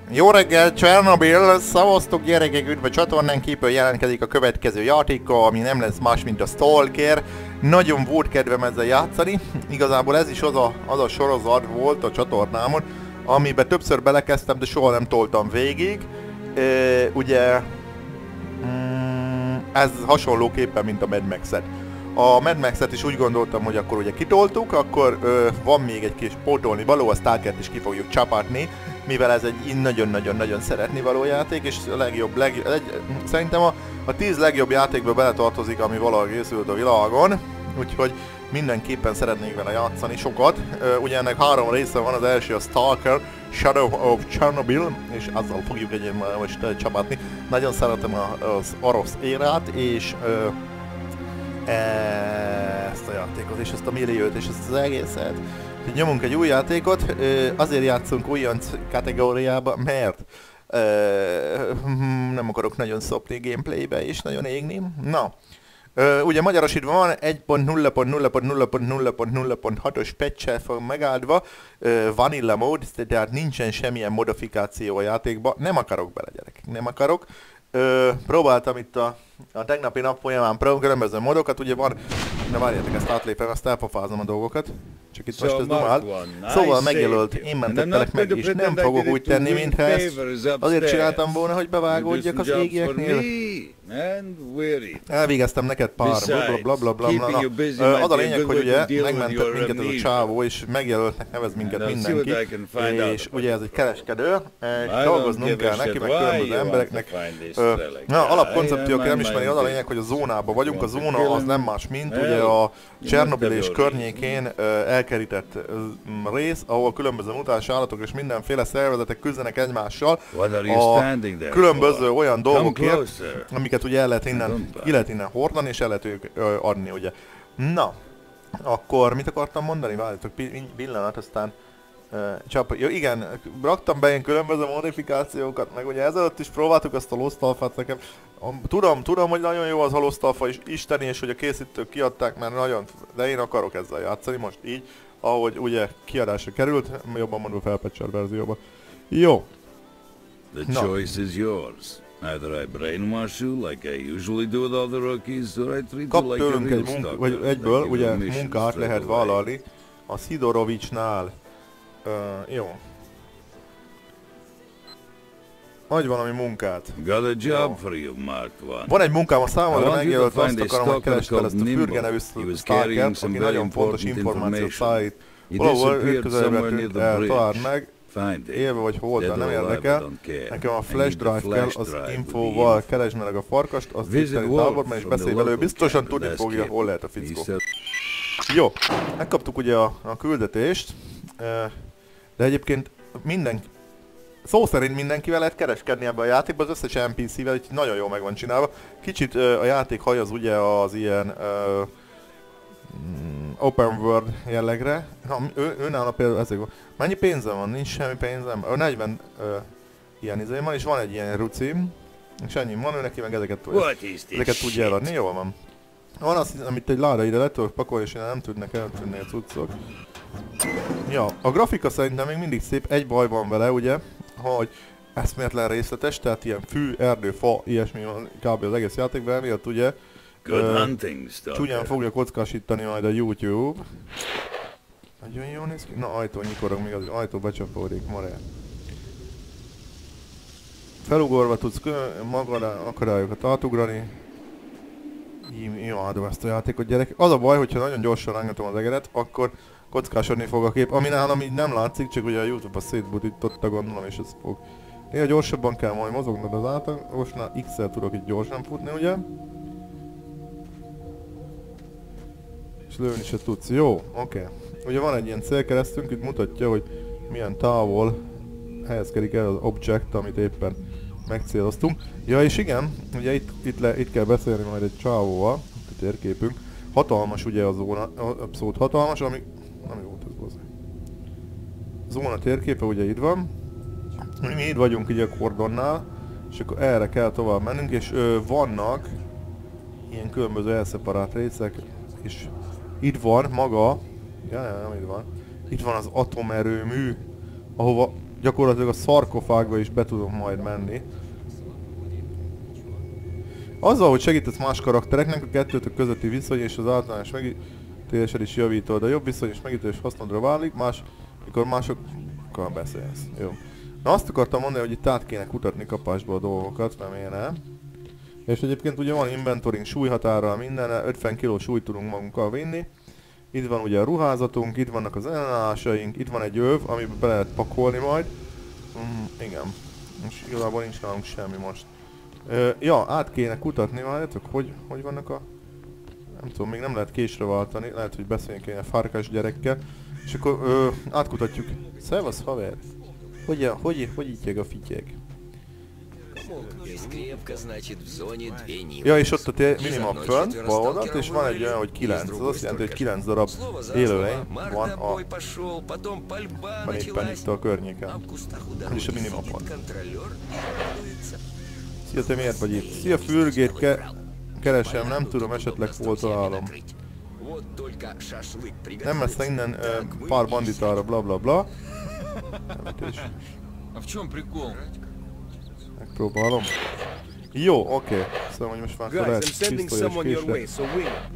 Jó reggel, Csernobyl! Szavaztok gyerekek, üdv a csatornán kívül jelentkezik a következő játékkal, ami nem lesz más, mint a Stalker. Nagyon volt kedvem ezzel játszani. Igazából ez is az a sorozat volt a csatornámon, amiben többször belekezdtem, de soha nem toltam végig. Ugye... ez hasonlóképpen, mint a Mad Max-et. A Mad Max-et is úgy gondoltam, hogy akkor ugye kitoltuk, akkor van még egy kis pótolni való, a Stalkert is ki fogjuk csapatni, mivel ez egy nagyon-nagyon-nagyon szeretni való játék, és a legjobb, szerintem a 10 legjobb játékba beletartozik, ami valahogy készült a világon, úgyhogy mindenképpen szeretnék vele játszani sokat. Ugye ennek 3 része van, az első a Stalker, Shadow of Chernobyl, és azzal fogjuk most csapatni. Nagyon szeretem az orosz érát, és ezt a játékot, és ezt a milliót, és ezt az egészet. Úgyhogy nyomunk egy új játékot, azért játszunk újonc kategóriába, mert nem akarok nagyon szopni gameplaybe és nagyon égni. Na, ugye magyarosítva van 1.0.0.0.0.0.6-os patch-el fog megáldva, vanilla mód, tehát nincsen semmilyen modifikáció a játékba, nem akarok bele gyerekek, nem akarok. Próbáltam itt a tegnapi nap folyamán különböző modokat, ugye van, de várjátok, ezt átlépem, azt elpofázom a dolgokat, csak itt most ez dumált. Szóval megjelölt, én mentettelek meg, és nem fogok úgy tenni, mintha ezt azért csináltam volna, hogy bevágódjak az égieknél. Elvégeztem neked pár blablabla. Az a lényeg, hogy ugye megmentett minket ez a csávó, és megjelöltnek, nevez minket mindenki, és ugye ez egy kereskedő, és dolgoznunk kell neki, meg különböző embereknek. Alapkoncepció, aki nem ismeri, az a lényeg, hogy a zónában vagyunk, a zóna az nem más, mint ugye a Csernobyl és környékén elkerített rész, ahol különböző mutáns állatok és mindenféle szervezetek küzdenek egymással a különböző olyan dolgokért, amiket ugye el lehet innen hordani, és el lehet ők adni, ugye. Na, akkor mit akartam mondani? Várjátok, pillanat, aztán jó, igen, raktam be ilyen különböző modifikációkat, meg ugye ezelőtt is próbáltuk azt a Lost Alpha-t nekem. Tudom, hogy nagyon jó az a Lost Alpha is isteni, és hogy a készítők kiadták, mert nagyon, de én akarok ezzel játszani most így, ahogy ugye kiadásra került, jobban mondva felpatcher verzióba. Jó. The choice is yours. Either I brainwash you like I usually do with other rookies, or I treat you like a real stalker. Vagy egyből ugye munkát lehet vállalni a Szidorovicsnál. Jó. Adj valami munkát. Got a job for you, Mark One. Van egy munkám a számodra megjelölt, azt akarom, hogy keresd fel ezt a Fürge nevű Stalkert, aki nagyon fontos információt szállít. Valahol közelben találd meg, élve vagy holtan, nem érdekel. Nekem a flash drive kell, az infóval keresd meg a farkast, az itteni táborban, és beszélj vele, ő biztosan tudni fogja, hol lehet a fickó. Jó, megkaptuk ugye a küldetést, de egyébként szó szerint mindenkivel lehet kereskedni ebben a játékban, az összes NPC-vel, így nagyon jól meg van csinálva. Kicsit a játék haj az ugye az ilyen open world jellegre. Ő nála például ezek van. Mennyi pénzem van? Nincs semmi pénzem. 40 ilyen izé van, és van egy ilyen rucim. És ennyi van, ő neki meg ezeket tudja eladni, jól van. Van azt hiszem, amit egy láda ide le tudok pakolni, és nem tudnak eltűnni a cuccok. Ja, a grafika szerintem még mindig szép, egy baj van vele, ugye, hogy eszméletlen részletes, tehát ilyen fű, erdő, fa, ilyesmi van kb. Az egész játékban, emiatt ugye csúnyán fogja kockásítani majd a YouTube. Nagyon jól néz ki. Na, ajtó nyikorog, még az ajtó becsapódik, marad. Felugorva tudsz akadályokat átugrani. Imádom ezt a játékot, gyerek. Az a baj, hogyha nagyon gyorsan rángatom az egeret, akkor kockásodni fog a kép, ami nálam így nem látszik, csak ugye a YouTube-a szétbutította, gondolom, és ez fog. Néha gyorsabban kell majd mozognod az átlagosnál, X-el tudok itt gyorsan futni, ugye? És lőni se tudsz. Jó, oké. Ugye van egy ilyen célkeresztünk, itt mutatja, hogy milyen távol helyezkedik el az object, amit éppen megcéloztunk. Ja, és igen, ugye itt kell beszélni majd egy csávóval, a térképünk. Hatalmas ugye a zóna, abszolút hatalmas, ami nem jó, ez bozzai. A zóna térképe ugye itt van. Mi itt vagyunk ugye a kordonnál, és akkor erre kell tovább mennünk, és vannak ilyen különböző elszeparált részek, és itt van maga, nem itt van, itt van az atomerőmű, ahova gyakorlatilag a szarkofágba is be tudom majd menni. Azzal, hogy segítesz más karaktereknek, a kettőtök közötti viszony és az általános megítélésed is javítod. A jobb viszony és megítélés hasznodra válik, mikor másokkal beszélsz. Jó. Na azt akartam mondani, hogy itt át kéne kutatni kapásba a dolgokat, mert miért nem. És egyébként ugye van inventoring súlyhatárral minden, 50 kg súlyt tudunk magunkkal vinni. Itt van ugye a ruházatunk, itt vannak az ellenállásaink, itt van egy öv, amiben be lehet pakolni majd. Igen. És igazából nincs nálunk semmi most. Ja, át kéne kutatni, várjátok, hogy vannak a... Nem tudom, még nem lehet késre váltani, lehet, hogy beszéljünk kéne farkas gyerekkel. És akkor átkutatjuk. Szevasz haver! Hogy ítyeg a fityeg? Ja, és ott a minimap fönt, bal oldalt, és van egy olyan, hogy 9. Az azt jelenti, hogy 9 darab élőlény van éppen itt a környéken. És a minimapon. Szia, te miért vagy itt? Szia, fürgét keresem, nem tudom, esetleg hol találom. Nem messze innen pár banditára, bla bla bla. Megpróbálom. Jó, oké. Szóval, hogy most már lehet pisztolyos késre.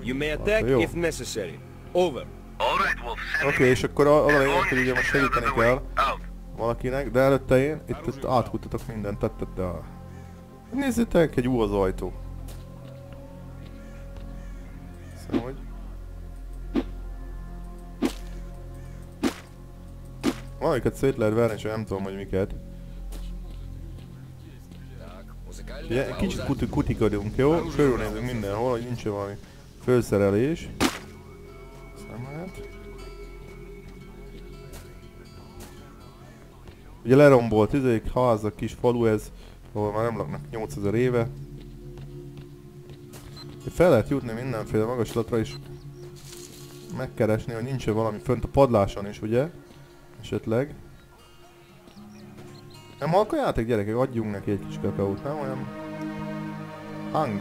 Oké, és akkor az a lényeg, hogy ugye most segíteni kell valakinek, de előtte én itt átkutatok mindent, nézzétek, egy az ajtó. Szóval, hogy... Valamiket szét lehet verni, csak nem tudom, hogy miket. Ugye, kicsit kutikodunk, jó? Körülnézünk mindenhol, hogy nincs valami felszerelés. Szemet. Ugye lerombolt házak, kis falu ez, ahol már nem laknak 8000 éve. Fel lehet jutni mindenféle magaslatra is megkeresni, hogy nincs valami fönt a padláson is, ugye? Esetleg. Nem halk a játék, gyerekek? Adjunk neki egy kis kakaót, nem olyan... Hang.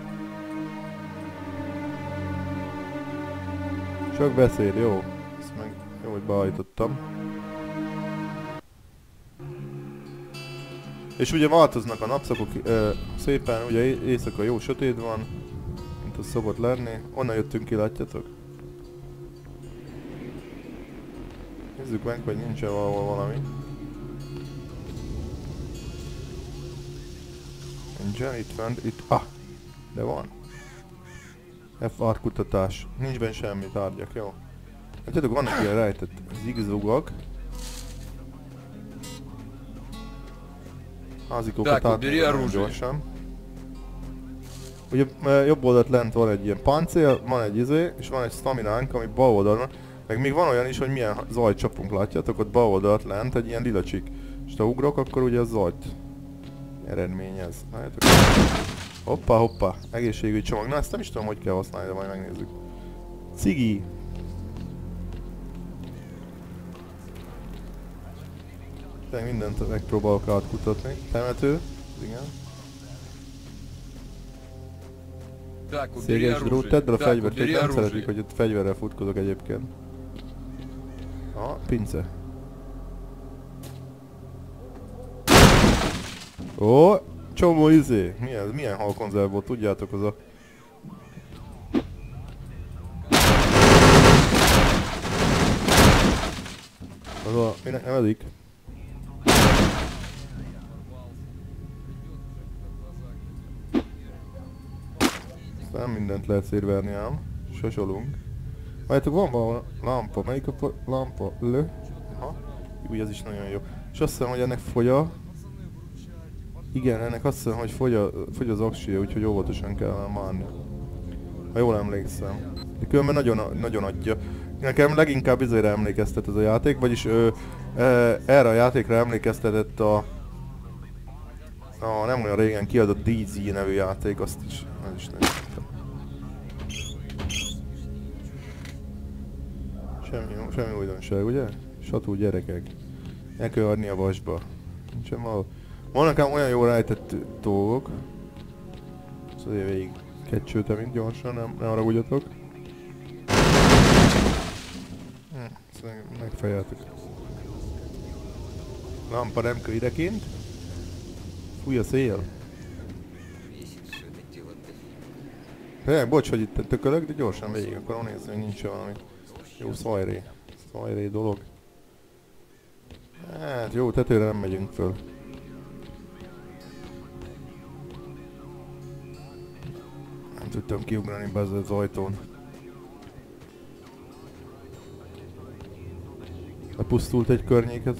Csak beszél, jó. Ezt meg jó, hogy beállítottam. És ugye változnak a napszakok szépen, ugye éjszaka jó sötét van, mint az szokott lenni. Onnan jöttünk ki, látjátok? Nézzük meg, hogy nincs-e valahol valami. Nincsen, itt van, itt... Ah! De van. FR kutatás. Nincs benne semmi tárgyak, jó. Látjátok, vannak ilyen rejtett zigzugak. Házikókat átmegyünk gyorsan. Ugye jobb oldalt lent van egy ilyen páncél, van egy és van egy staminánk, ami bal oldalon. Meg még van olyan is, hogy milyen zajt csapunk, látjátok? Ott bal oldalt lent egy ilyen lila csík. És ha ugrok, akkor ugye a zajt eredményez. Látjátok? Hoppá, hoppá. Egészségügyi csomag. Na ezt nem is tudom, hogy kell használni, de majd megnézzük. Cigi! Tényleg mindent megpróbálok átkutatni. Temető. Igen. Széges drót, tedd el a fegyvert, hogy nem szeretik, hogy ott fegyverrel futkozok egyébként. Pince. Ó, csomó izé. Milyen halkonzerv volt, tudjátok, az a... Az a... Minek nevezik? Nem mindent lehet szérverni ám. Sosolunk. Várjátok, van valami lámpa. Melyik a lámpa? Aha. Úgy, ez is nagyon jó. És azt hiszem, hogy ennek fogy a... Igen, ennek azt hiszem, hogy fogy az aksia, úgyhogy óvatosan kell márni. Ha jól emlékszem. De különben nagyon adja. Nekem leginkább izére emlékeztet ez a játék, vagyis erre a játékra emlékeztetett a nem olyan régen kiadott DZ nevű játék, azt is nem. Semmi újdonság, ugye? Satú gyerekek. El kell adni a vasba. Nincsen valahol. Vannak ám olyan jól rejtett dolgok. Szóval végig kecsőtem itt gyorsan, nem haragudjatok. Megfejeltek. Lampa nem kell idekint. Fúj a szél. Tényleg, bocs, hogy itt tökölök, de gyorsan végig akarom nézni, hogy nincs valami jó szajré dolog. Hát jó, tetőre nem megyünk föl. Nem tudtam kiugrani be az ajtón. Lepusztult egy környéket.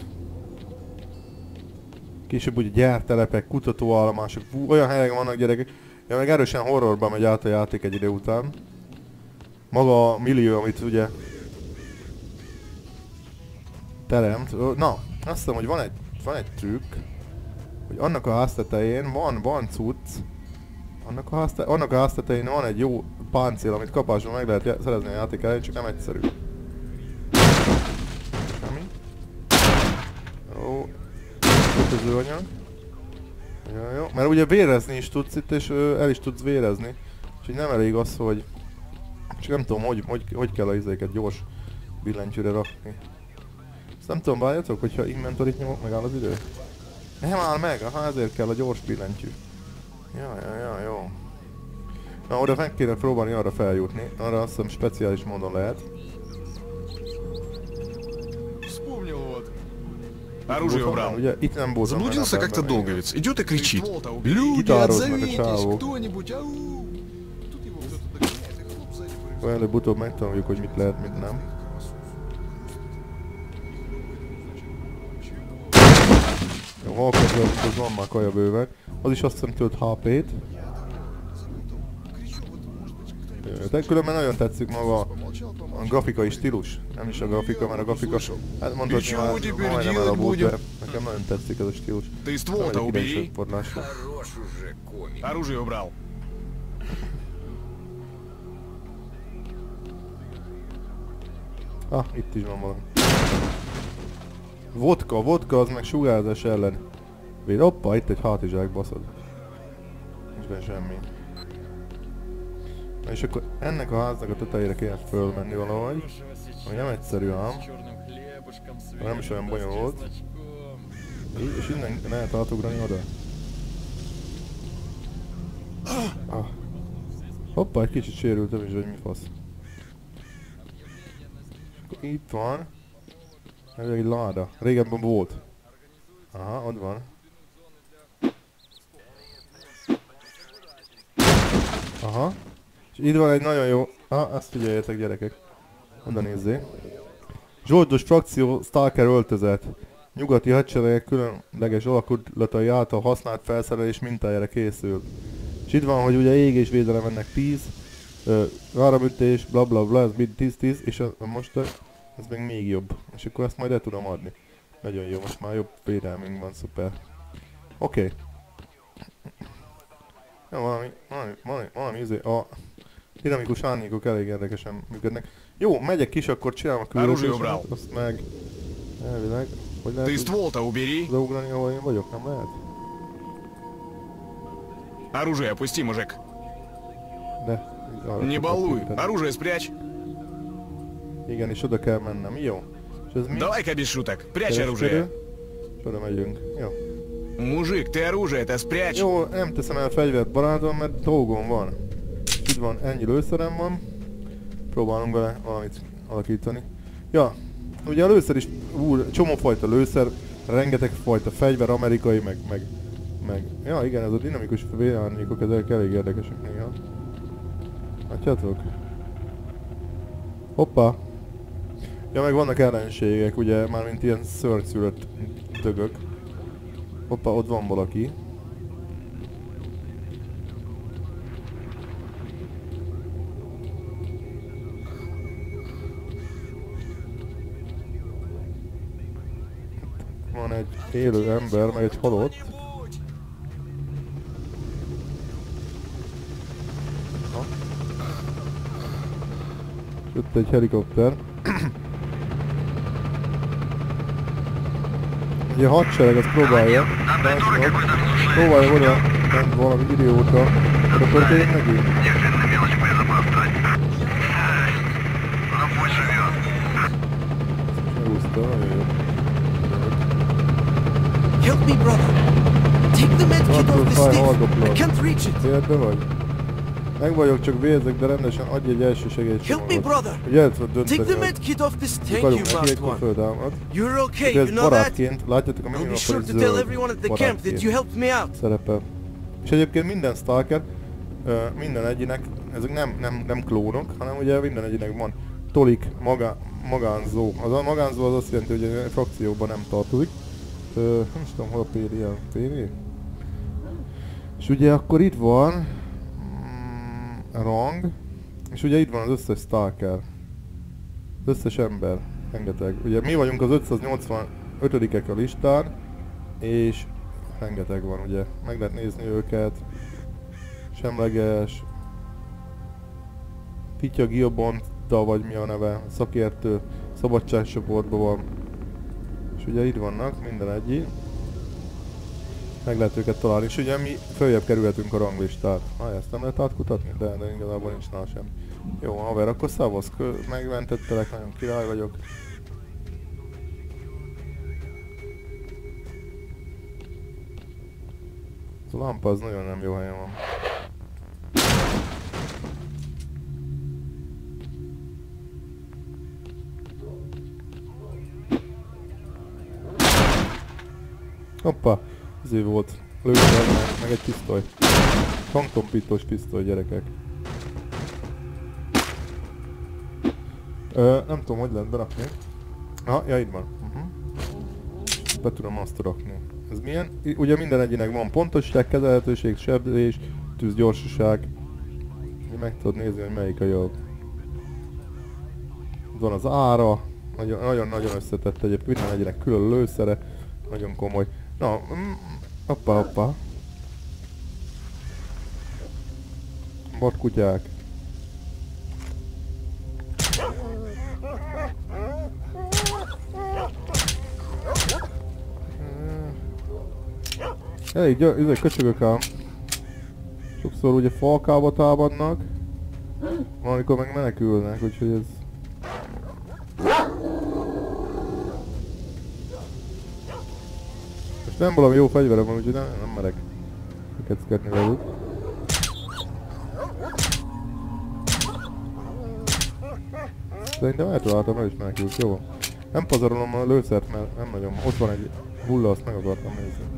Később ugye gyártelepek, kutatóállomások, olyan helyek vannak gyerekek. Ja, meg erősen horrorba megy át a játék egy idő után. Maga a millió, amit ugye teremt. Na, azt hiszem, hogy van egy trükk, hogy annak a ház tetején van cucc. Annak a ház tetején van egy jó páncél, amit kapásban meg lehet szerezni a játék elején, csak nem egyszerű. Semmi. Jó. Kötözőanyag. Jó, mert ugye vérezni is tudsz itt, és el is tudsz vérezni. Úgyhogy nem elég az, hogy... Csak nem tudom, hogy kell a izéket gyors billentyűre rakni. Ezt nem tudom, várjatok, hogyha inventorit nyomok, megáll az idő? Nem áll meg, aha, ezért kell a gyors billentyű. Ja, jó. Na, oda meg kéne próbálni arra feljutni. Arra azt hiszem speciális módon lehet. Оружие убрал. Заблудился как-то долго ведь. Идет и кричит. Люди, отзовитесь, кто-нибудь, ау! Тут его кто-то догоняет, и хлоп сзади прыгает. Előbb-utóbb megtanuljuk, hogy mit lehet, mit nem. Jó, halkazol, az van már kaja bőven. Az is azt hiszem tölt HP-t. De különben nagyon tetszik maga a grafikai stílus. Nem is a grafika, mert a grafika... Hát mondod, hogy már majdnem elavult, de nekem nagyon tetszik ez a stílus. Nem egy ide söpforlás. Оружие убрал. Ah, itt is van valami. Vodka az meg sugárzás ellen. Véd, hoppa, itt egy hátizsák, baszod. Nincs benne semmi. Na és akkor ennek a háznak a tetejére kéne fölmenni valahogy. Ami nem egyszerű ám. Nem is olyan bonyolult. És innen lehet átugrani oda. Ah. Hoppa, egy kicsit sérültem is, hogy mi fasz. Akkor itt van. Ez egy láda. Régebben volt. Aha, ott van. Aha. És itt van egy nagyon jó... ezt figyeljetek gyerekek. Oda nézzé. Zsoldos frakció Stalker öltözet. Nyugati hadsereg különleges alakulatai által használt felszerelés mintájára készül. És itt van, hogy ugye égésvédelem ennek 10. Áramütés, bla bla bla, ez mind 10-10, és most ez még jobb. És akkor ezt majd el tudom adni. Nagyon jó, most már jobb védelmünk van, szuper. Oké. Ja, valami izé, a dinamikus árnyékok elég érdekesen működnek. Jó, megyek is, akkor csinálom a különbözőséget, azt meg... Elvileg, hogy lehet odagrani, ahol én vagyok, nem lehet? Оружие опусти, мужик. De... Не балуй, оружие спрячь. Igen, és oda kell mennem, jó. És ez mi? Давай-ка без шуток, прячь оружие. És oda megyünk, jó. Muzsik, te оружие-то spрячь. Jó, nem teszem el fegyvert barátom, mert dolgom van. Itt van, ennyi lőszerem van. Próbálunk vele valamit alakítani. Ja, ugye a lőszer is, csomófajta lőszer, rengeteg fajta fegyver, amerikai, meg... Ja igen, ez a dinamikus vérárnyékok, ezek elég érdekesek néha. Látjátok? Hoppá! Ja, meg vannak ellenségek, ugye, mármint ilyen szörnyszülött dögök. Hoppá, ott van valaki. Van egy élő ember, meg egy halott. Jött egy helikopter. Ugye a hadsereg azt próbálja. Próbálja oda menni valami idióta. Oda történik neki? Megúszta, nagyon jó. Help me, brother. Take the med kit off the stick. I can't reach it. Érde vagy? Meg vagyok, csak vérzek, de rendesen adj egy első segélycsomagot. Help me, brother. Ugye el tudod dönteni, take the med kit off the stick. Thank you, Marked One. You're okay, you know that? Látjátok a I'll be sure to tell everyone at the camp that you helped me out. Szerepel. És egyébként minden stalker, minden egyinek, ezek nem klónok, hanem ugye minden egyinek van tolik, magánzó. A magánzó az azt jelenti, hogy a frakcióban nem tartozik. Nem is tudom, hol a PV? És ugye akkor itt van rang, és ugye itt van az összes stalker. Az összes ember, rengeteg. Ugye mi vagyunk az 585-ek a listán, és rengeteg van ugye. Meg lehet nézni őket. Semleges, Pitya Gilbonta, vagy mi a neve, szakértő, szabadságcsoportban van. És ugye itt vannak, minden egyi. Meg lehet őket találni, és ugye mi följebb kerülhetünk a ranglistát. Ezt nem lehet átkutatni? De igazából nincs nála sem. Jó, haver, akkor szavasz, megmentettelek, nagyon király vagyok. Ez a lámpa az nagyon nem jó helyen van. Hoppá, ezért volt lőszer, meg egy pisztoly. Hangtompítós pisztoly, gyerekek. Nem tudom, hogy lehet berakni. Aha, ja, itt van. Be tudom azt rakni. Ez milyen? Ugye minden egyinek van pontosság, kezelhetőség, sebzés, tűzgyorsaság. Meg tudod nézni, hogy melyik a jobb. Van az ára. Nagyon összetett egyébként, minden egyinek külön lőszere. Nagyon komoly. Na, hoppá. Vadkutyák. Elég ezek köcsögök ám. Sokszor ugye falkába támadnak. Valamikor meg menekülnek, úgyhogy ez... Most nem valami jó fegyverem van, úgyhogy nem merek keckedni velük. Szerintem eltaláltam, el is menekült, jó van. Nem pazarolom a lőszert, mert nem nagyon. Ott van egy hulla, azt meg akartam nézni.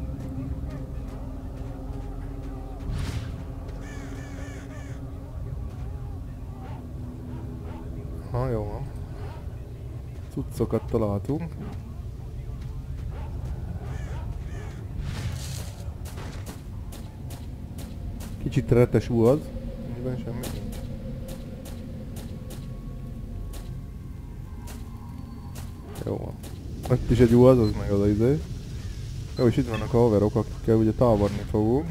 Ha, jó van. Cuccokat találtunk. Kicsit retes az. Nincs semmi. Jó van. Ott is egy az meg az a izé. Jó, és itt vannak a haverok, akikkel ugye támadni fogunk.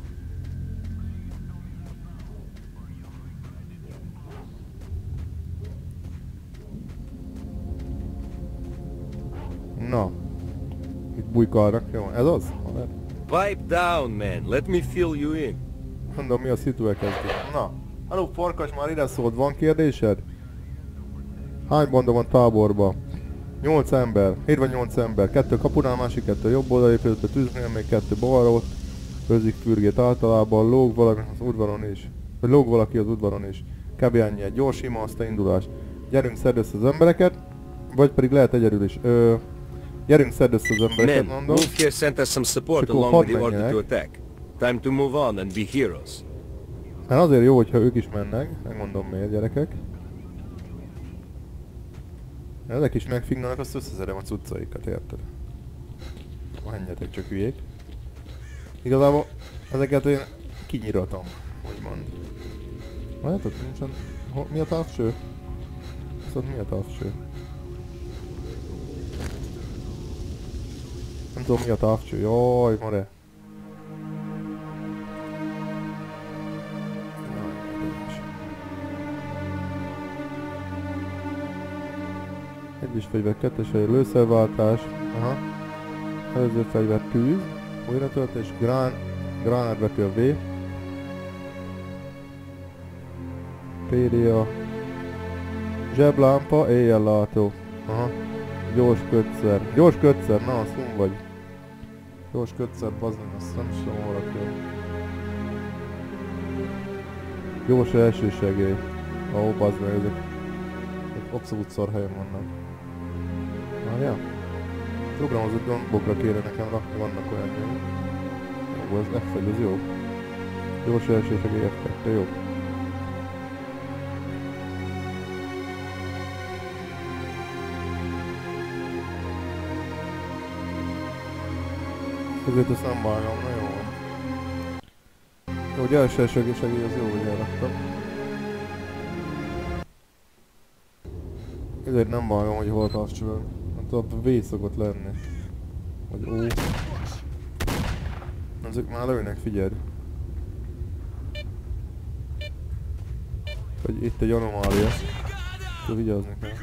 Na. Itt bujkálnak, jó. Ez az? Pipe down, man. Let me fill you in. Mondom, mi a szitu elkezdi. Na. Haló, Farkas, már ide szólt. Van kérdésed? Hány banda van táborban? 8 ember. 7 vagy 8 ember. 2 kapunál, másik 2 jobb oldali épületbe, tűznél még 2 balról. Őzik fürgét általában, lóg valaki az udvaron is. Vagy lóg valaki az udvaron is. Kb. Ennyi, egy gyors, sima, aztán indulás. Gyerünk, szedd össze az embereket. Vagy pedig lehet egyedül is. Gyerünk, szedd össze az embereket, mondom. Wolf here sent us some support along with the order to attack. Time to move on and be heroes. Hát azért jó, hogyha ők is mennek. Megmondom miért, gyerekek. Ezek is megfignanak, azt összeszedem a cuccaikat, érted? Menjetek csak hülyék. Igazából ezeket én kinyiratom, úgymond. Látod, nincsen... Mi a távcső? Szóval mi a távcső? Nem tudom mi a távcső, jaj, mare. Egyes fegyver, kettes fegyver, lőszerváltás. Aha. Előző fegyver, tűz. Újra töltés, gránátvető a V. PDA. Zseblámpa, éjjellátó. Aha. Gyors kötszer. Gyors kötszer, na, azt vagy. Gyors kötszert, bazdmeg, azt nem is tudom hol rakja. Gyors első segély. Ó, bazdmeg, ezek abszolút szar helyen vannak. Várjál? Programozott gombokra kéne nekem rakni, vannak olyan nyomok. Jó, ez F1, az jó. Gyors első segély F2, jó. Ezért ezt nem vágom, na jó van. Jó, hogy első segély az jó, hogy elraktam. Ezért nem vágom, hogy hol tartsol. Hát a V szokott lenni. Vagy O. Ezek már lőnek, figyeld. Hogy itt egy anomália. Csak vigyázni kell.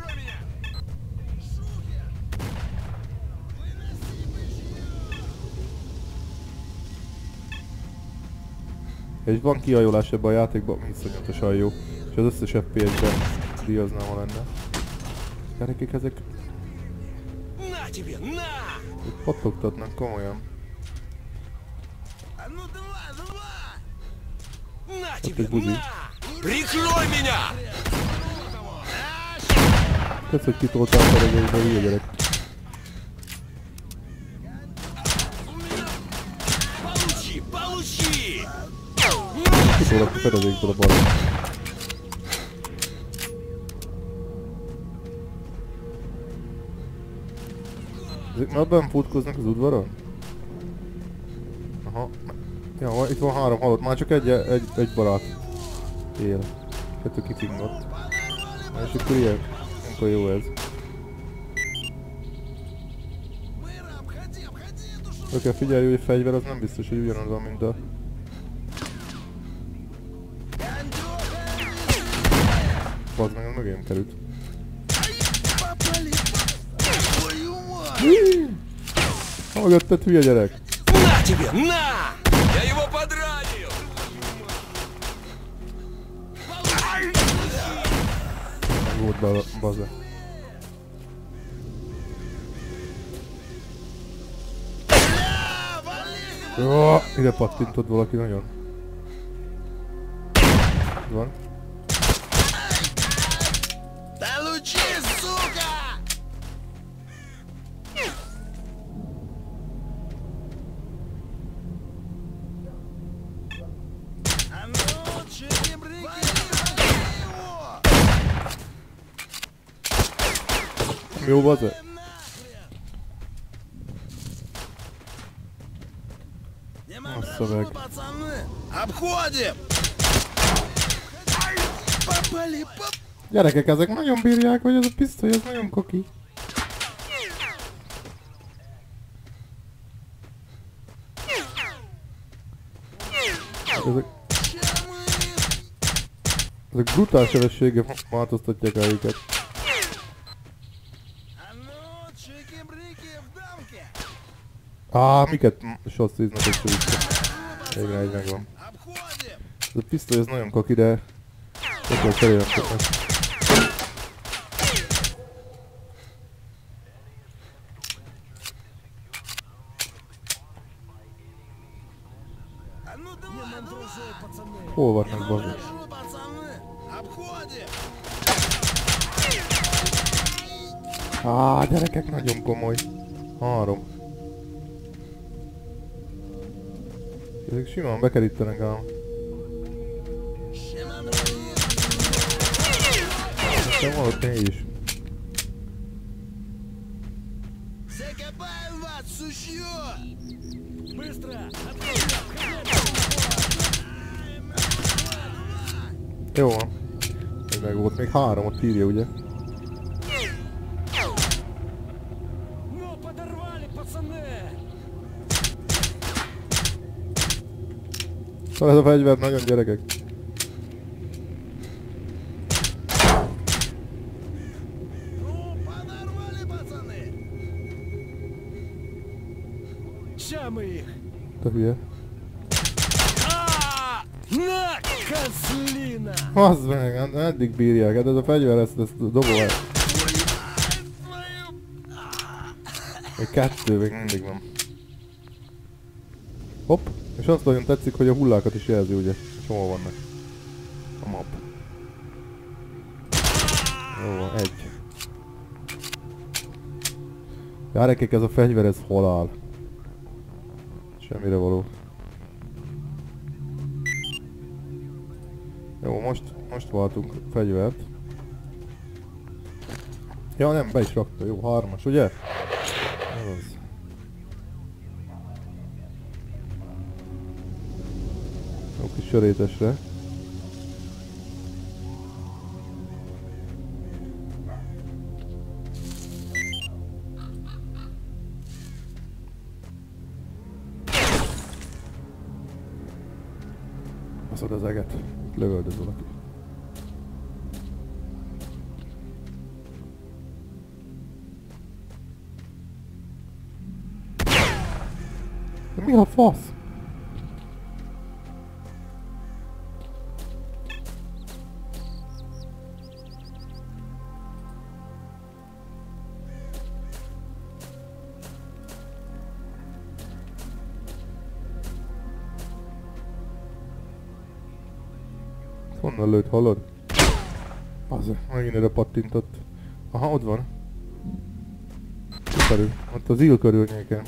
És van kihajolás ebben a játékban, iszonyatosan jó. És az összes FPS-ben díjaznám, ha lenne. Gyerekek, ezek... Itt pattogtatnak komolyan. Ott egy buzi. Tetsz, hogy kitoltál a feregélybe, hülye gyerek. Kitolak a feregélyből a balra. Ezek már benn futkoznak az udvaron? Aha. Ja, itt van 3 halott, már csak egy barát él. 2 kifingott. És akkor ilyen, akkor jó ez. Oké, figyelj, hogy a fegyver az nem biztos, hogy ugyanaz van, mint a... Bazd meg, az mögém került. Hallgattad, hülye gyerek! На тебе, на! Я его подранил! Volt baze. Jó, ide pattintott valaki nagyon. Van. Jó baze. Assza meg. Gyerekek, ezek nagyon bírják, hogy ez a pisztoly, ez nagyon koki. Ezek brutál sebességgel változtatják el őket. Miket shotszíznak össze-vissza. Végre egy megvan. Ez a pisztoly ez nagyon kaki, de... Ott kell cserélni meg. Hol vannak bazd? Gyerekek, nagyon komoly. 3. Ezek simán bekerítenek ám. Aztán van ott 4 is. Jó van. Ez meg volt még 3, ott írja ugye. Szóval ez a fegyver nagyon gyerekek. Te hülye. Haszd meg, eddig bírják, hát ez a fegyver ezt dobol. Még 2 még mindig van. Hopp. És azt nagyon tetszik, hogy a hullákat is jelzi, ugye. És hol vannak. A map. Jó, egy. Gyerekek, ez a fegyver, ez hol áll? Semmire való. Jó, most váltunk fegyvert. Ja nem, be is rakta, jó, 3-as, ugye? Ez az. Jó kis sörétesre. Baszod az eget, lövöldöz valaki. De mi a fasz? Honnan lőtt, hallod? Az, megint ide pattintott. Aha, ott van. Körül. Ott az íl körülnyéken.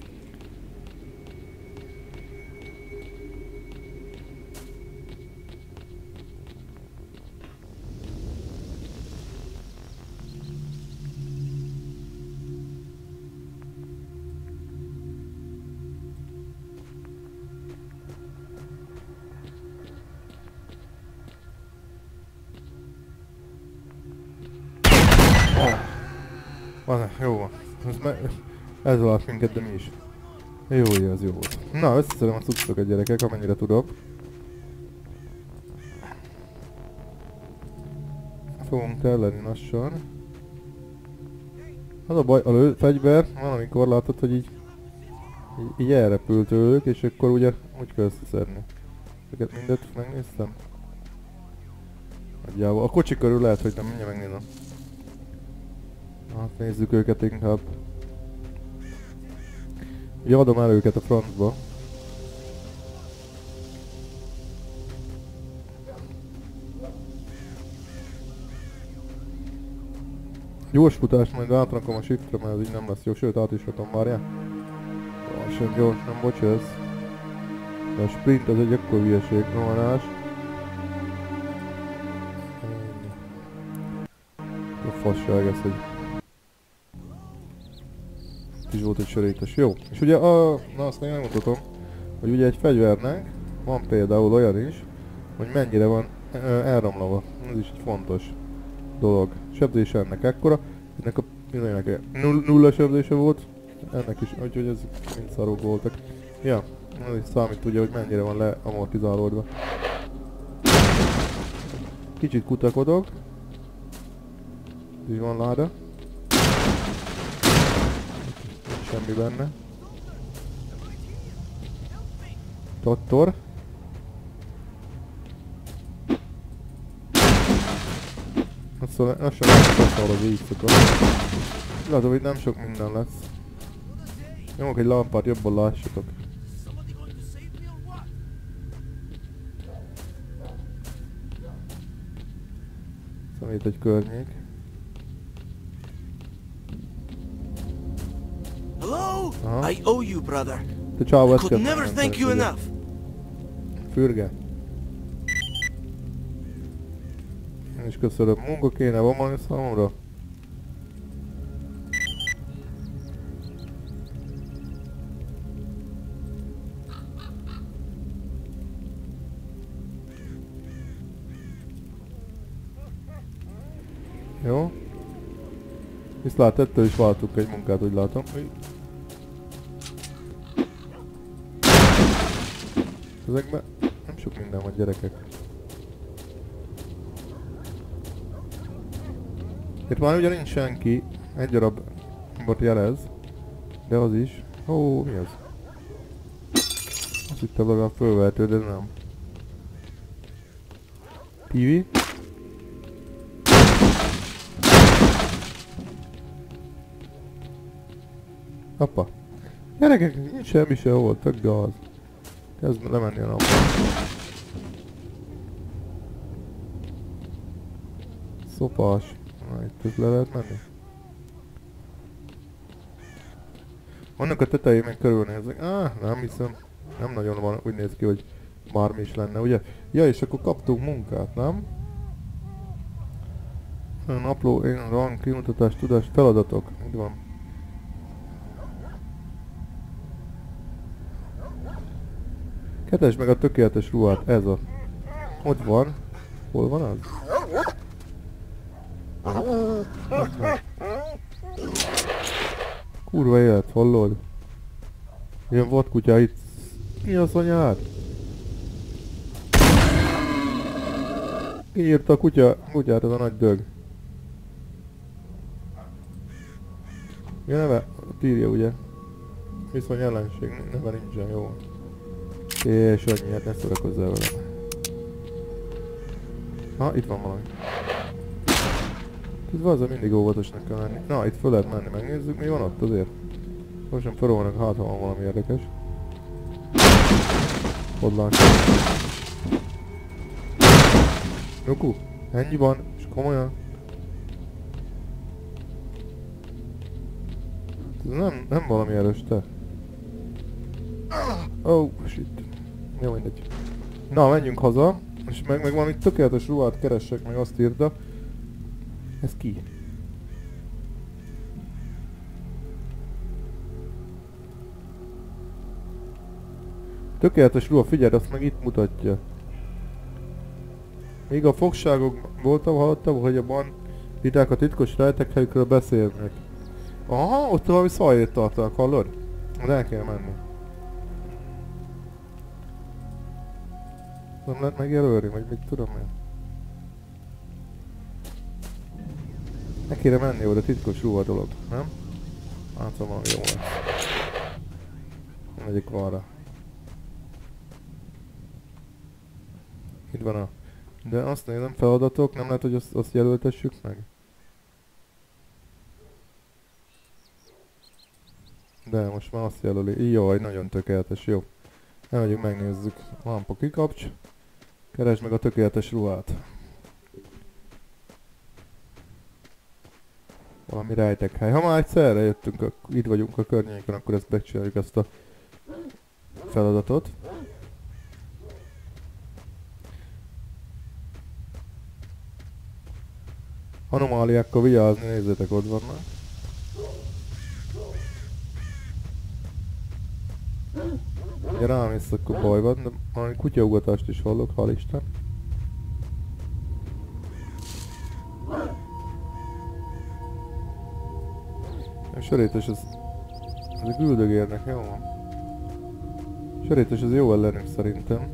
Jó van. Ez alatt minket, de mi is. Jó, ez jó volt. Na, összeszedem a cuccokat, gyerekek, amennyire tudok. Fogunk telleni lassan. Az a baj, a fegyver valamikor látod, hogy így elrepült tőlük, és akkor ugye úgy kell összeszedni. Ezeket mindet megnéztem. Nagyjából. A kocsi körül lehet, hogy nem, mindjárt megnézem. Hát nézzük őket inkább. Ugye adom el őket a francba. Gyors futást majd átrakom a shiftre, mert ez így nem lesz jó, sőt át is rakom, várjál. Gyorsan, bocs ez. De a sprint az egy ekkor hülyeség, rohanás. A fasság ez, hogy... is volt egy sörétes, jó. És ugye na azt még megmutatom, hogy ugye egy fegyvernek van például olyan is, hogy mennyire van elromlava. Ez is egy fontos dolog. Sebzése ennek ekkora, ennek a mindennek nulla sebzése volt, ennek is, úgyhogy ez mind szarok voltak. Ja, ez is számít tudja, hogy mennyire van leamortizálódva. Kicsit kutakodok. Így van láda. Semmi benne. Tottor. Szóval lassan megszakal az éjszaka. Látom, hogy nem sok minden lesz. Nyomok egy lámpát, jobban lássatok. Szóval itt egy környék. Hello? I owe you, brother. I could never thank you enough. Fürge. Én is köszönöm. Munka kéne, van valami számomra? Jó. Viszlát, ettől is váltunk egy munkát, úgy látom. Ezekben nem sok minden van, gyerekek. Itt már ugye nincs senki, egy darab bot jelez, de az is. Ó, mi az? Azt hittem legalább fölvehető, de nem. TV. Hoppa. Gyerekek, nincs semmi se volt, tök gáz. Kezd lemenni a napba. Szopas. Na, itt le lehet menni. Annak a tetején meg körülnézek. Nem hiszem. Nem nagyon van, úgy néz ki, hogy bármi is lenne, ugye? Ja, és akkor kaptunk munkát, nem? Napló, rang, kimutatás, tudás, feladatok. Így van. Keresd meg a tökéletes ruhát, ez a... Ott van. Hol van az? Kurva élet, hallod? Ilyen vadkutya itt. Mi az anyád? Ki írta a kutyát, ez a nagy dög? Mi a neve? Írja ugye? Viszony ellenség, neve nincsen, jó. És annyi, hát ne szórakozzál vele. Ha, itt van valami. Itt valószínűleg mindig óvatosnak kell lenni. Na, itt föl lehet menni, megnézzük, mi van ott azért. Most sem felolvanak, hát ha van valami érdekes. Podlánk. Nuku, ennyi van, és komolyan. Ez nem valami erős, te. Oh, shit. Jó, mindegy. Na, menjünk haza, és meg valami tökéletes ruhát keressek, meg azt írta. Ez ki? Tökéletes ruha, figyelj, azt meg itt mutatja. Még a fogságok voltam, hallottam, hogy a banditák a titkos rejtekhelyükről beszélnek. Aha, ott valami szajét tartanak, hallod? De el kell menni. Nem lehet megjelölni, vagy mit tudom én. Ne kéne menni oda, titkos ruha dolog, nem? Hát valami jó lesz. Megyek arra. Itt van a... De azt nézem, feladatok, nem lehet, hogy azt jelöltessük meg? De most már azt jelöli. Jaj, nagyon tökéletes, jó. Elmegyünk, megnézzük. Lampa kikapcs. Keresd meg a tökéletes ruhát. Valami rejtekhely. Ha már egyszerre jöttünk, itt vagyunk a környéken, akkor ezt megcsináljuk, ezt a feladatot. Anomáliákkal vigyázni, nézzétek, ott vannak. Ja, rámész, akkor baj van, de valami kutyaugatást is hallok, hál' Isten. A sörétes, ez a güldögérnek, jó van. Sörétes, ez jó ellenünk szerintem.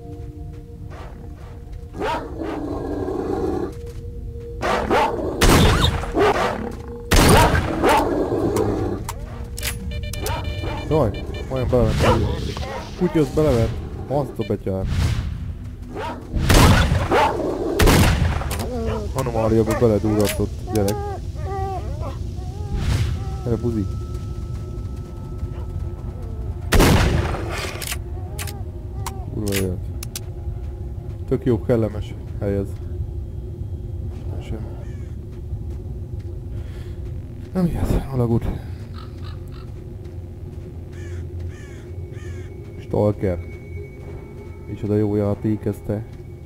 Jaj, olyan belement. Kutya, az belevett. Azt a betyár. Anomáliába beledúratott gyerek. Erre buzi. Kurva élet. Tök jó, kellemes hely ez. Nem ilyet, alagút. Stalker. Micsoda jó játék ez, te.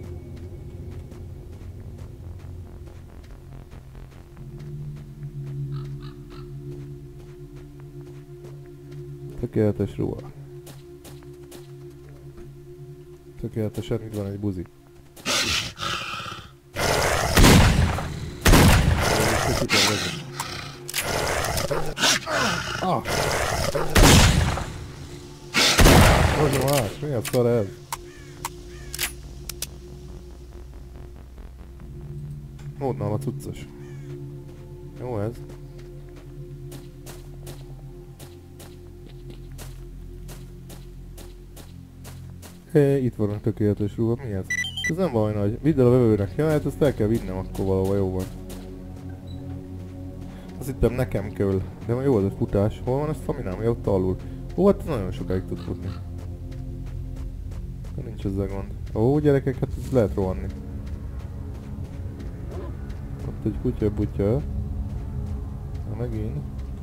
Tökéletes ruha. Tökéletesen itt van egy buzi. Ah! Hogy más? Mi a szar ez? Hódnál a cuccos. Jó ez. Hé, itt van a tökéletes ruha, mi ez? Ez nem baj nagy. Vidd el a vevőnek. Ja, hát ezt el kell vinnem akkor valahova, jó van. Azt hittem nekem kell. De jó az a futás. Hol van ez faminám? Ja, ott alul. Ó, hát nagyon sokáig tud futni. Nincs ezzel gond. Ó, gyerekek, hát ez lehet rohanni. Ott egy kutya-butya. Na megint.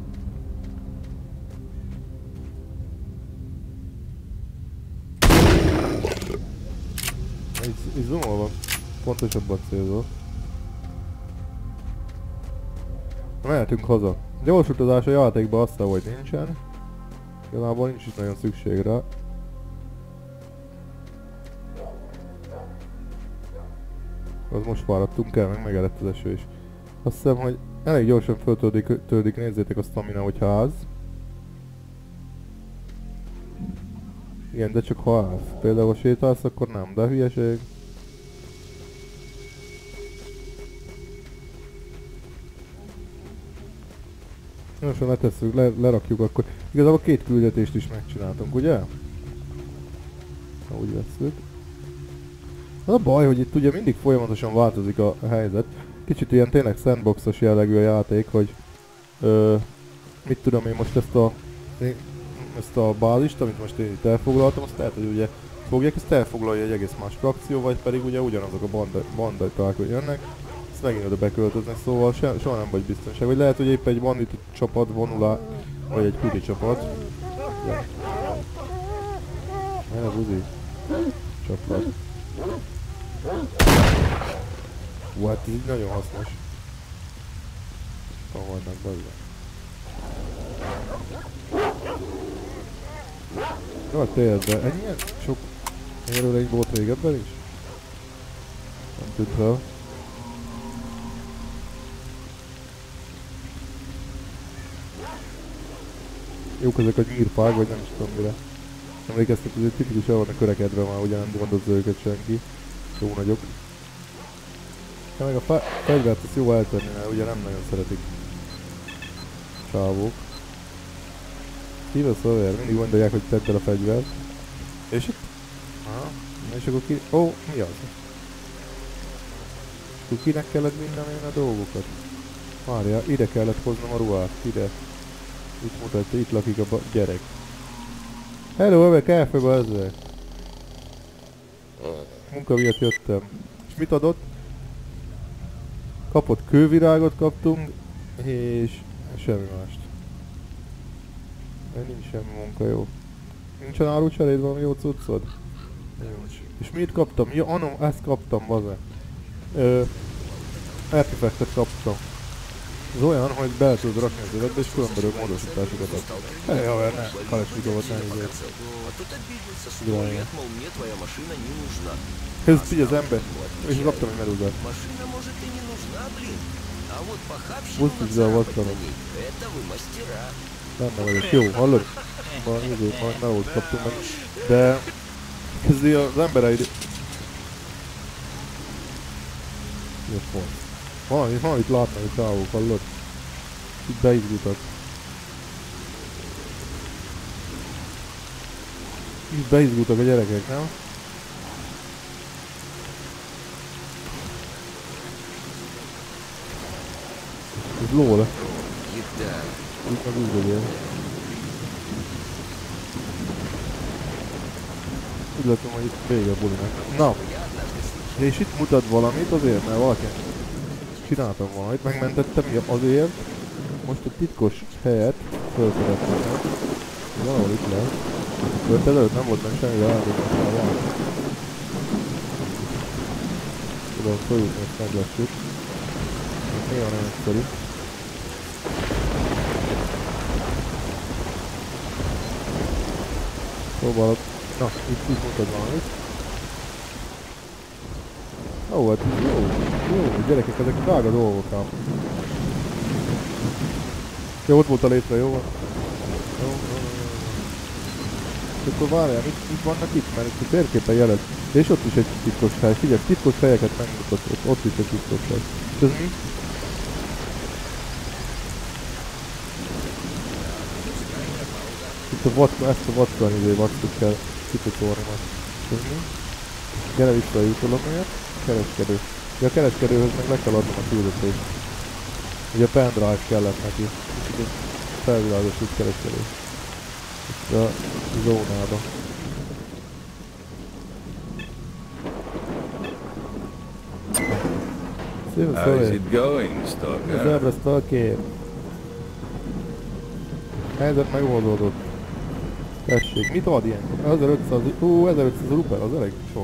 Így zoomolva. Pontosabbat célzol. Mehetünk haza. Gyors utazás a játékban aztán, hogy nincsen. Igazából nincs is nagyon szükség rá. Az most fáradtunk el, meg megerett az eső is. Azt hiszem, hogy elég gyorsan föltördik, nézzétek a stamina, hogyha az. Igen, de csak ha állsz. Például ha sétálsz, akkor nem, de hülyeség. Most letesszük, lerakjuk akkor. Igazából 2 küldetést is megcsináltunk, ugye? Ha úgy vesszük. Az a baj, hogy itt ugye mindig folyamatosan változik a helyzet. Kicsit ilyen tényleg sandboxos jellegű a játék, hogy mit tudom én most ezt a bázist, amit most én itt elfoglaltam, azt lehet, hogy ugye fogják, ezt elfoglalja egy egész más frakció, vagy pedig ugye ugyanazok a banditák, hogy jönnek, ezt megint oda beköltöznek, szóval soha nem vagy biztonság. Vagy lehet, hogy épp egy bandit csapat vonul át, vagy egy kuti csapat. Merre buzi? Csapat. Hát így nagyon hasznos. Hol vannak bazza? Jó, tényleg, de ennyien sok élőlény volt régebben is? Nem tűnt fel. Jók ezek a nyírfák, vagy nem is tudom mire. Emlékeztek, hogy tipikus el vannak öregedve már, ugye nem gondozza őket senki. Jó nagyok. Ja, meg a fegyvert ezt jó eltenni, mert ugye nem nagyon szeretik csávók. Hív a szöver, mindig gondolják, hogy tedd el a fegyvert. És itt? Aha. És akkor ki... Ó, mi az? Akkor kinek kellett vinnem én a dolgokat? Várjál, ide kellett hoznom a ruhát, ide. Itt mutatja, itt lakik a gyerek. Hello, övek, elfőbe ezzel. Munka miatt jöttem. És mit adott? Kapott kővirágot kaptunk, és semmi mást. Nincs semmi munka, jó. Nincsen árucseréd, valami jó cuccod? Nincs. És mit kaptam? Ja, anom, ezt kaptam, baze. Artifactet kaptam. Ez olyan, hogy be tudod rakni az életbe, és különböző módosításokat ad. Hely, haver, ne, Kalesnikovot ne izélt. Ez így az ember. És kaptam egy merúzát. Busztítsd be a vacskanot. Benne vagyok. Jó, hallod? Majd melót kaptunk meg. De... ez az embereid... Mi a pont? Valamit látnak a csávók, hallod? Itt beizgultak. Itt beizgultak a gyerekek, nem? Ez lól. Itt meg úgy legyél. Úgy látom, hogy itt vége a bulinak. Na! És itt mutat valamit azért, mert valaki csináltam valamit, megmentettem azért. Most a titkos helyet föl szeretném. Valahol itt lehet. Mert előtt nem volt meg semmi ráadókat, már van. Tudom, följutni, ezt meglessük. Néha nem egyszerű. Szóval, na, itt mutat valamit. Ó, hát jó, gyerekek, ezek drága dolgok ám. Jó, ott volt a létre, jó? Jó. És akkor várjál, mit vannak itt? Mert itt a térképen jelent. És ott is egy titkos hely. Figyelj, titkos helyeket megmutat, ott is egy titkos hely. És ez mi? Itt a vodka, ezt a vodka vackot kell kipocsolni majd. És ez mi? Gyere vissza a jutalomért. Kereskedő. Ja, a kereskedőhöz meg le kell adnom a küldetést. Ugye a pendrive kellett neki. Itt egy felvilágosult kereskedő. Itt a zónába. How is it going, Stalker? Zebra Stalker. Helyzet megoldódott. Tessék, mit ad ilyen? 1500, 1500 rupel, az elég sok.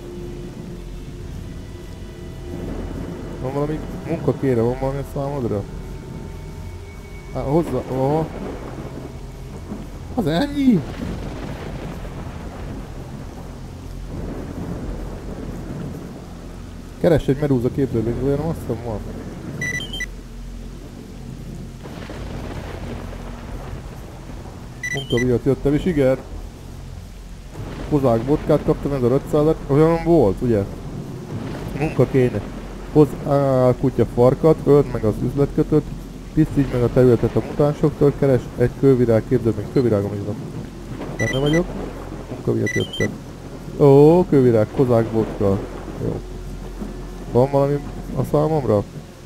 Van valami munkakére, van valami a számodra? Hát hozzá, aha. Az ennyi? Keress egy medúza képzőlényt, olyan azt hiszem van. Munka miatt jöttem, és igen. Kozák vodkát kaptam, 1500-et, olyan volt, ugye? Munka kéne. Hozz kutya farkat, öld meg az üzletkötőt, tisztítsd meg a területet a mutánsoktól, keres egy kővirág képzőlényt, kővirágom is van. Benne vagyok. Munka miatt jöttem. Ó, kővirág, kozák vodka. Jó. Van valami a számomra?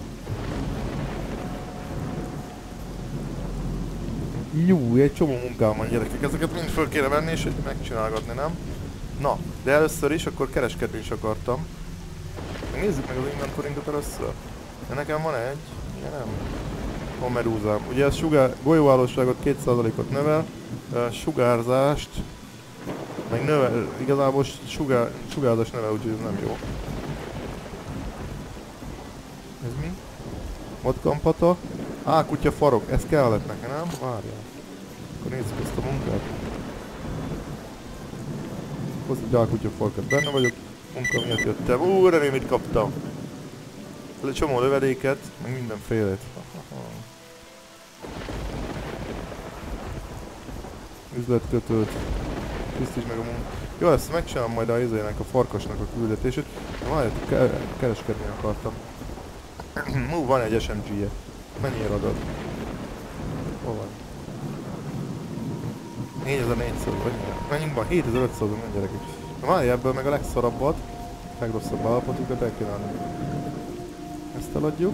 Jú, egy csomó munkám van, gyerekek, ezeket mind föl kéne venni és megcsinálgatni, nem? Na, de először is akkor kereskedni is akartam. Nézzük meg az inventorinkat először. De nekem van egy, ugye nem? Van medúzám. Ugye ez golyóállóságot 2%-ot növel, sugárzást meg növel, igazából sugárzást növel, úgyhogy ez nem jó. Ez mi? Modkampata. Kutya farok, ez kellett nekem, nem? Várjál. Akkor nézzük ezt a munkát. Hozz egy kutya farkat, benne vagyok. Munka miatt jöttem. Remélem mit kaptam. Egy csomó lövedéket, meg mindenfélét. Üzletkötőt. Tisztítsd meg a munkát. Jó, ezt megcsinálom majd a izének, a farkasnak a küldetését. De várjátok, kereskedni akartam. Van egy SMG-je. Mennyire adod? Hol van? 4400 vagy mi? Mennyünk van? 7500 van, gyerekek. Na várj, ebből meg a legszarabbat, legrosszabb állapotunkat el kell állni. Ezt eladjuk.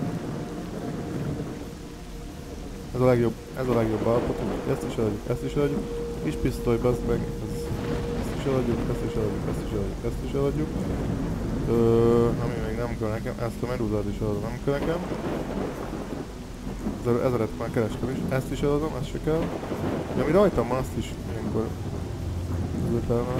Ez a legjobb állapotunk. Ezt is eladjuk. Kis pisztoly, bazd meg. Ezt is eladjuk, ezt is eladjuk. Ami még nem kell nekem, ezt a medúzát is eladom, nem kell nekem. 1000-et már kerestem is, ezt is eladom, ezt se kell. De ami rajtam van, azt is ilyenkor üzletelve.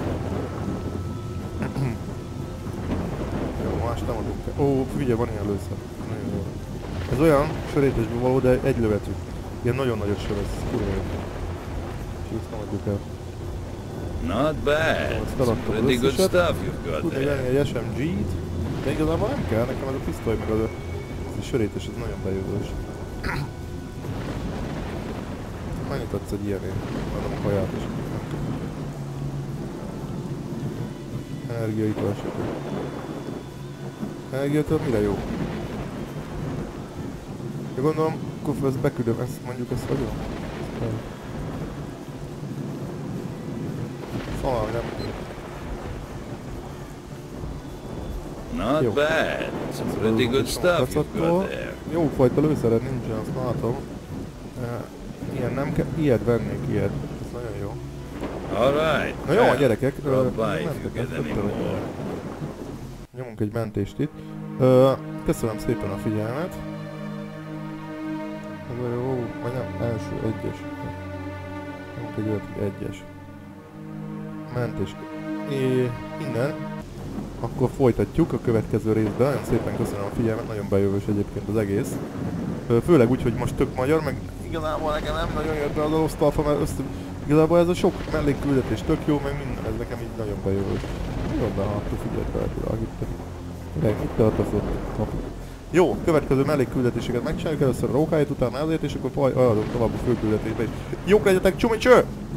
Jó, más nem adunk el. Figyelj, van ilyen lőszer. Nagyon jó. Ez olyan sörétesből való, de egy lövetű. Ilyen nagyon nagyos söv, ez kurva jó. És ezt nem adjuk el. Not bad. Pretty good stuff you've got there. Tudni venni egy SMG-t, de igazából nem kell, nekem ez a pisztoly meg az a sörétes, ez nagyon bejövős. Mennyit adsz egy ilyenért? Adom a kaját is. Energiaital esetleg. Energiaital mire jó? De gondolom, akkor ezt beküldöm, mondjuk ezt vagyok? Szóval nem. Not bad. Some pretty good stuff you've got there. Jó fajta lőszered nincsen, azt látom. Ilyen nem kell, ilyet vennék, ilyet. Ez nagyon jó. Alright. Na jó, gyerekek. Nyomunk egy mentést itt. Köszönöm szépen a figyelmet. Ez a jó, vagy nem, első, egyes. Nyomunk egy olyat, egyes. Mentés. Innen. Akkor folytatjuk a következő részben. Nagyon szépen köszönöm a figyelmet, nagyon bejövős egyébként az egész. Főleg úgy, hogy most tök magyar, meg igazából nekem nem nagyon jött be az alosztalfa, mert igazából ez a sok mellékküldetés tök jó, meg minden, ez nekem így nagyon bejövős. Nagyon beható, figyelj fel, itt. Mit tartasz ott? Jó, következő mellékküldetéseket megcsináljuk, először a rókáit, utána ezért, és akkor adunk tovább a főküldetésbe is. Jók legyetek, csumicső!